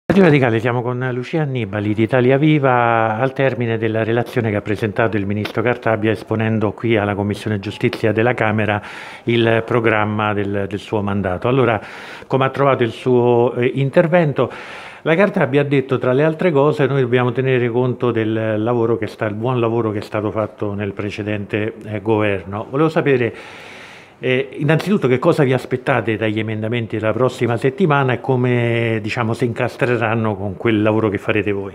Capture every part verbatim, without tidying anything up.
Radio Radicale, siamo con Lucia Annibali di Italia Viva al termine della relazione che ha presentato il ministro Cartabia esponendo qui alla Commissione Giustizia della Camera il programma del, del suo mandato. Allora, come ha trovato il suo eh, intervento? La Cartabia ha detto, tra le altre cose, noi dobbiamo tenere conto del lavoro che sta, il buon lavoro che è stato fatto nel precedente eh, governo. Volevo sapere eh, innanzitutto che cosa vi aspettate dagli emendamenti della prossima settimana e come, diciamo, si incastreranno con quel lavoro che farete voi.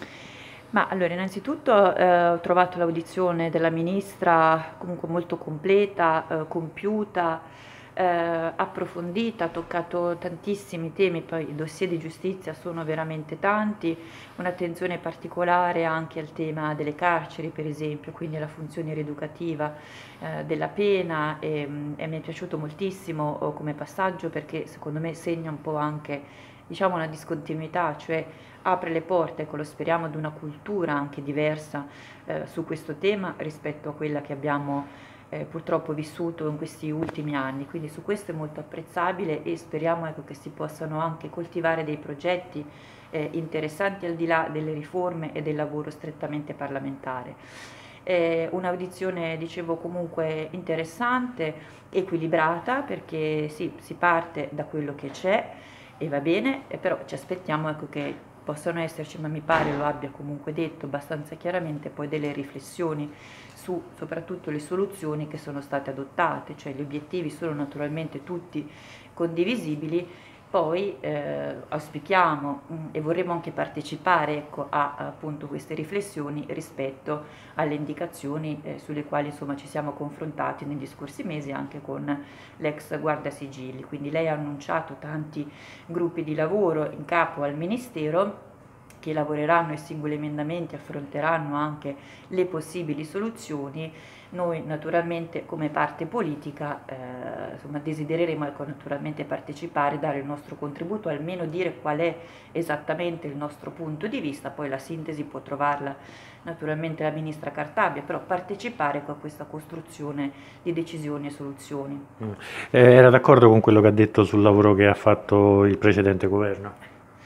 Ma allora, innanzitutto eh, ho trovato l'audizione della ministra comunque molto completa, eh, compiuta, eh, approfondita, ha toccato tantissimi temi, poi i dossier di giustizia sono veramente tanti, un'attenzione particolare anche al tema delle carceri, per esempio, quindi alla funzione rieducativa eh, della pena e, e mi è piaciuto moltissimo oh, come passaggio perché secondo me segna un po' anche, diciamo, una discontinuità, cioè apre le porte, ecco, lo speriamo, ad una cultura anche diversa eh, su questo tema rispetto a quella che abbiamo eh, purtroppo vissuto in questi ultimi anni, quindi su questo è molto apprezzabile e speriamo, ecco, che si possano anche coltivare dei progetti eh, interessanti al di là delle riforme e del lavoro strettamente parlamentare. Eh, un'audizione, dicevo, comunque interessante, equilibrata, perché sì, si parte da quello che c'è e va bene, eh, però ci aspettiamo, ecco, che possono esserci, ma mi pare lo abbia comunque detto abbastanza chiaramente, poi delle riflessioni su soprattutto le soluzioni che sono state adottate, cioè gli obiettivi sono naturalmente tutti condivisibili, poi eh, auspichiamo mh, e vorremmo anche partecipare, ecco, a, a appunto queste riflessioni rispetto alle indicazioni eh, sulle quali insomma ci siamo confrontati negli scorsi mesi anche con l'ex Guardasigilli. Quindi lei ha annunciato tanti gruppi di lavoro in capo al Ministero che lavoreranno ai singoli emendamenti, affronteranno anche le possibili soluzioni. Noi naturalmente come parte politica eh, insomma, desidereremo, ecco, naturalmente partecipare, dare il nostro contributo, almeno dire qual è esattamente il nostro punto di vista, poi la sintesi può trovarla naturalmente la ministra Cartabia, però partecipare, ecco, a questa costruzione di decisioni e soluzioni. Mm. Eh, era d'accordo con quello che ha detto sul lavoro che ha fatto il precedente governo?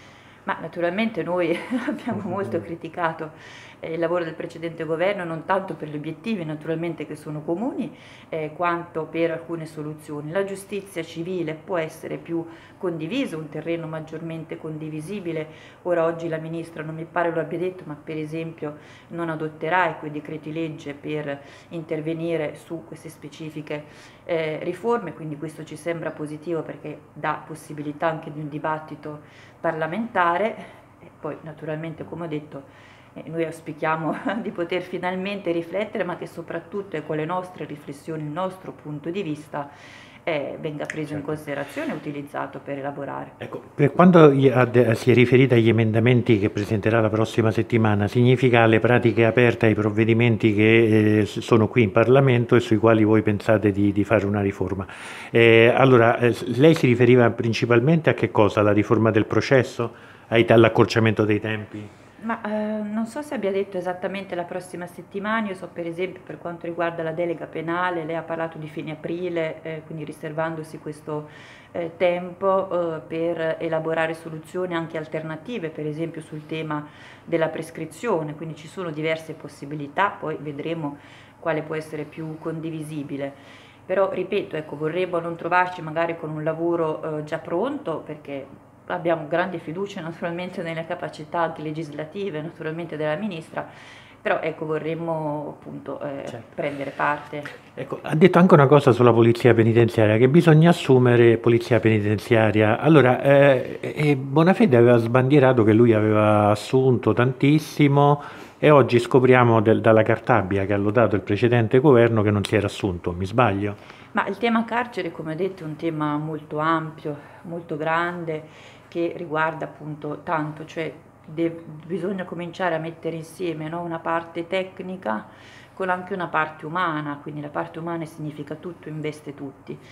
Ma naturalmente noi abbiamo molto criticato eh, il lavoro del precedente governo, non tanto per gli obiettivi naturalmente che sono comuni, eh, quanto per alcune soluzioni. La giustizia civile può essere più condivisa, un terreno maggiormente condivisibile. Ora oggi la Ministra non mi pare lo abbia detto, ma per esempio non adotterà quei decreti legge per intervenire su queste specifiche eh, riforme, quindi questo ci sembra positivo perché dà possibilità anche di un dibattito parlamentare. E poi naturalmente, come ho detto, eh, noi auspichiamo di poter finalmente riflettere, ma che soprattutto con le nostre riflessioni, il nostro punto di vista eh, venga preso in Certo. considerazione e utilizzato per elaborare. Ecco, per quanto gli ha de- si è riferita agli emendamenti che presenterà la prossima settimana, significa alle pratiche aperte ai provvedimenti che eh, s- sono qui in Parlamento e sui quali voi pensate di, di fare una riforma. Eh, allora, eh, s- lei si riferiva principalmente a che cosa? Alla riforma del processo? Ai- All'accorciamento dei tempi? Ma eh, non so se abbia detto esattamente la prossima settimana, io so per esempio per quanto riguarda la delega penale, lei ha parlato di fine aprile, eh, quindi riservandosi questo eh, tempo eh, per elaborare soluzioni anche alternative, per esempio sul tema della prescrizione, quindi ci sono diverse possibilità, poi vedremo quale può essere più condivisibile. Però ripeto, ecco, vorremmo non trovarci magari con un lavoro eh, già pronto, perché abbiamo grande fiducia naturalmente nelle capacità anche legislative naturalmente della ministra, però ecco, vorremmo appunto eh, Certo. prendere parte. Ecco, ha detto anche una cosa sulla polizia penitenziaria, che bisogna assumere polizia penitenziaria. Allora, eh, eh, Bonafede aveva sbandierato che lui aveva assunto tantissimo e oggi scopriamo del- dalla Cartabia che ha lodato il precedente governo che non si era assunto, mi sbaglio? Ma il tema carcere, come ho detto, è un tema molto ampio, molto grande, che riguarda appunto tanto, cioè de- bisogna cominciare a mettere insieme, no, una parte tecnica con anche una parte umana, quindi la parte umana significa tutto, investe tutti.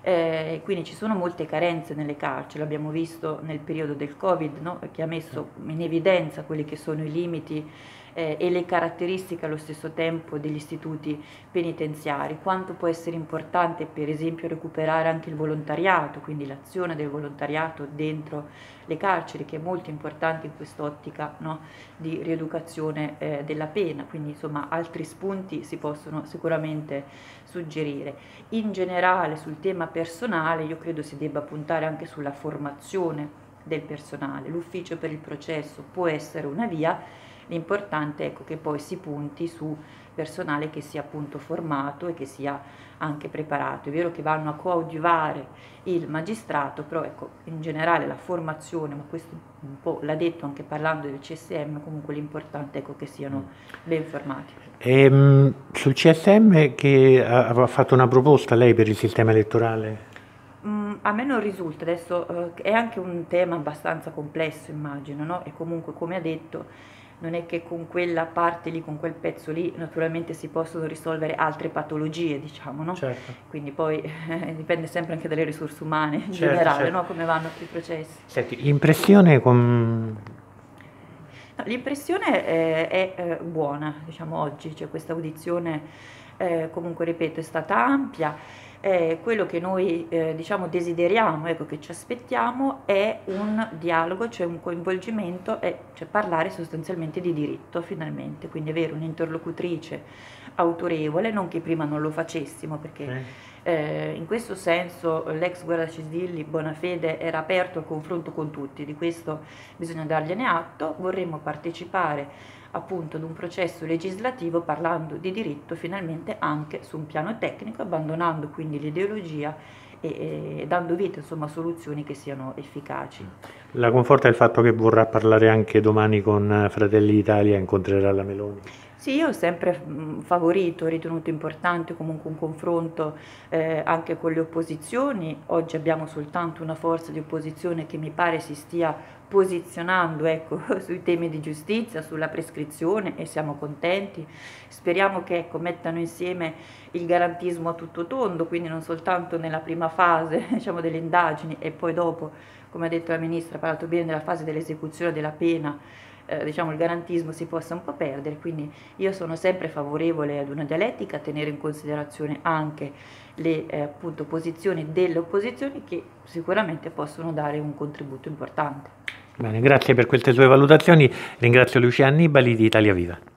Eh, quindi ci sono molte carenze nelle carceri, l'abbiamo visto nel periodo del Covid, no? Che ha messo in evidenza quelli che sono i limiti eh, e le caratteristiche allo stesso tempo degli istituti penitenziari, quanto può essere importante per esempio recuperare anche il volontariato, quindi l'azione del volontariato dentro le carceri, che è molto importante in quest'ottica, no? Di rieducazione eh, della pena, quindi insomma altri spunti si possono sicuramente suggerire. In generale sul tema personale io credo si debba puntare anche sulla formazione del personale, l'ufficio per il processo può essere una via, l'importante ecco che poi si punti su personale che sia appunto formato e che sia anche preparato. È vero che vanno a coadiuvare il magistrato, però ecco in generale la formazione, ma questo un po' l'ha detto anche parlando del C S M, comunque l'importante ecco che siano ben formati. E, mh, sul C S M che aveva fatto una proposta lei per il sistema elettorale? Mm, a me non risulta, adesso eh, è anche un tema abbastanza complesso immagino, no? E comunque come ha detto non è che con quella parte lì, con quel pezzo lì, naturalmente si possono risolvere altre patologie, diciamo, no? Certo. Quindi poi eh, dipende sempre anche dalle risorse umane in Certo, generale, certo. no? Come vanno i processi. Senti, l'impressione con... No, l'impressione eh, è eh, buona, diciamo, oggi, cioè questa audizione eh, comunque, ripeto, è stata ampia. Eh, quello che noi eh, diciamo desideriamo, ecco, che ci aspettiamo è un dialogo, cioè un coinvolgimento, e cioè parlare sostanzialmente di diritto finalmente, quindi avere un'interlocutrice autorevole, non che prima non lo facessimo, perché eh, in questo senso l'ex guardasigilli Bonafede era aperto al confronto con tutti, di questo bisogna dargliene atto. Vorremmo partecipare appunto ad un processo legislativo parlando di diritto finalmente anche su un piano tecnico, abbandonando quindi l'ideologia e, e dando vita insomma a soluzioni che siano efficaci. La conforta il fatto che vorrà parlare anche domani con Fratelli d'Italia e incontrerà la Meloni? Sì, io ho sempre mh, favorito, ritenuto importante comunque un confronto eh, anche con le opposizioni. Oggi abbiamo soltanto una forza di opposizione che mi pare si stia posizionando, ecco, sui temi di giustizia, sulla prescrizione, e siamo contenti. Speriamo che, ecco, mettano insieme il garantismo a tutto tondo, quindi non soltanto nella prima fase diciamo, delle indagini e poi dopo, come ha detto la Ministra, ha parlato bene della fase dell'esecuzione della pena, eh, diciamo il garantismo si possa un po' perdere. Quindi io sono sempre favorevole ad una dialettica, a tenere in considerazione anche le eh, appunto, posizioni delle opposizioni, che sicuramente possono dare un contributo importante. Bene, grazie per queste sue valutazioni, ringrazio Lucia Annibali di Italia Viva.